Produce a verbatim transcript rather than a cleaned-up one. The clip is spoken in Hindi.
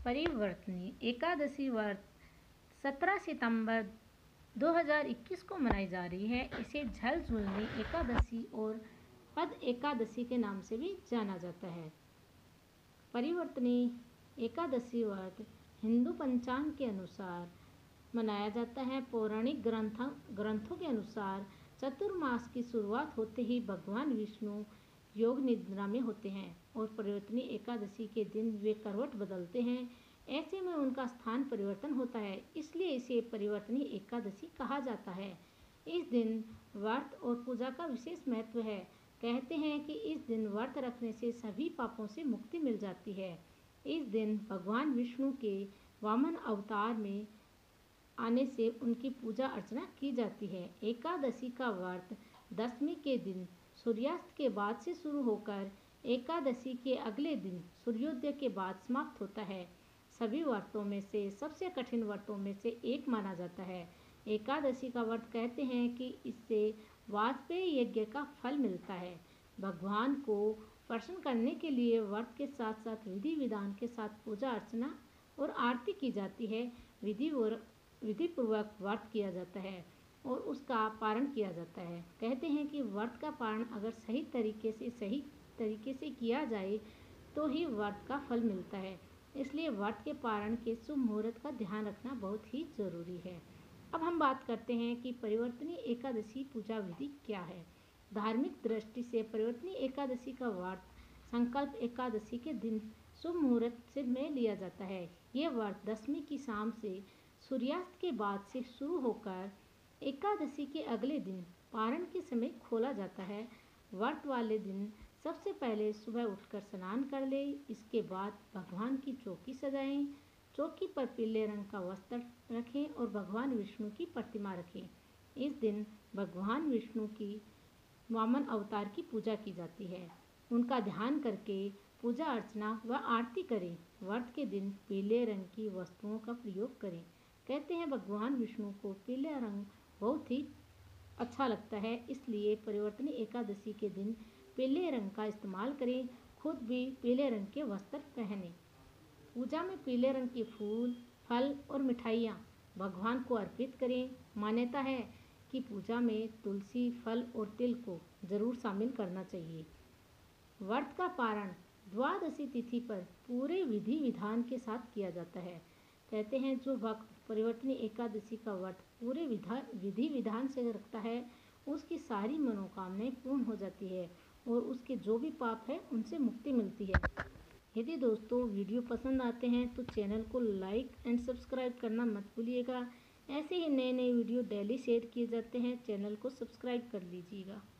परिवर्तनी एकादशी व्रत सत्रह सितंबर दो हज़ार इक्कीस को मनाई जा रही है। इसे झल झुलनी एकादशी और पद एकादशी के नाम से भी जाना जाता है। परिवर्तनी एकादशी व्रत हिंदू पंचांग के अनुसार मनाया जाता है। पौराणिक ग्रंथों ग्रंथों के अनुसार चतुर्मास की शुरुआत होते ही भगवान विष्णु योग निद्रा में होते हैं और परिवर्तनी एकादशी के दिन वे करवट बदलते हैं। ऐसे में उनका स्थान परिवर्तन होता है, इसलिए इसे परिवर्तनी एकादशी कहा जाता है। इस दिन व्रत और पूजा का विशेष महत्व है। कहते हैं कि इस दिन व्रत रखने से सभी पापों से मुक्ति मिल जाती है। इस दिन भगवान विष्णु के वामन अवतार में आने से उनकी पूजा अर्चना की जाती है। एकादशी का व्रत दशमी के दिन सूर्यास्त के बाद से शुरू होकर एकादशी के अगले दिन सूर्योदय के बाद समाप्त होता है। सभी व्रतों में से सबसे कठिन व्रतों में से एक माना जाता है। एकादशी का व्रत कहते हैं कि इससे वाजपेय यज्ञ का फल मिलता है। भगवान को प्रसन्न करने के लिए व्रत के साथ साथ विधि विधान के साथ पूजा अर्चना और आरती की जाती है। विधि विधि पूर्वक व्रत किया जाता है और उसका पारण किया जाता है। कहते हैं कि व्रत का पारण अगर सही तरीके से सही तरीके से किया जाए तो ही व्रत का फल मिलता है। इसलिए व्रत के पारण के शुभ मुहूर्त का ध्यान रखना बहुत ही जरूरी है। अब हम बात करते हैं कि परिवर्तनी एकादशी पूजा विधि क्या है। धार्मिक दृष्टि से परिवर्तनी एकादशी का व्रत संकल्प एकादशी के दिन शुभ मुहूर्त से में लिया जाता है। ये व्रत दशमी की शाम से सूर्यास्त के बाद से शुरू होकर एकादशी के अगले दिन पारण के समय खोला जाता है। व्रत वाले दिन सबसे पहले सुबह उठकर स्नान कर ले। इसके बाद भगवान की चौकी सजाएं। चौकी पर पीले रंग का वस्त्र रखें और भगवान विष्णु की प्रतिमा रखें। इस दिन भगवान विष्णु की वामन अवतार की पूजा की जाती है। उनका ध्यान करके पूजा अर्चना व आरती करें। व्रत के दिन पीले रंग की वस्तुओं का प्रयोग करें। कहते हैं भगवान विष्णु को पीले रंग बहुत ही अच्छा लगता है, इसलिए परिवर्तनी एकादशी के दिन पीले रंग का इस्तेमाल करें। खुद भी पीले रंग के वस्त्र पहनें। पूजा में पीले रंग के फूल, फल और मिठाइयाँ भगवान को अर्पित करें। मान्यता है कि पूजा में तुलसी, फल और तिल को जरूर शामिल करना चाहिए। व्रत का पारण द्वादशी तिथि पर पूरे विधि विधान के साथ किया जाता है। कहते हैं जो भक्त परिवर्तनी एकादशी का व्रत पूरे विधा विधि विधान से रखता है उसकी सारी मनोकामनाएं पूर्ण हो जाती है और उसके जो भी पाप है उनसे मुक्ति मिलती है। यदि दोस्तों वीडियो पसंद आते हैं तो चैनल को लाइक एंड सब्सक्राइब करना मत भूलिएगा। ऐसे ही नए नए वीडियो डेली शेयर किए जाते हैं, चैनल को सब्सक्राइब कर लीजिएगा।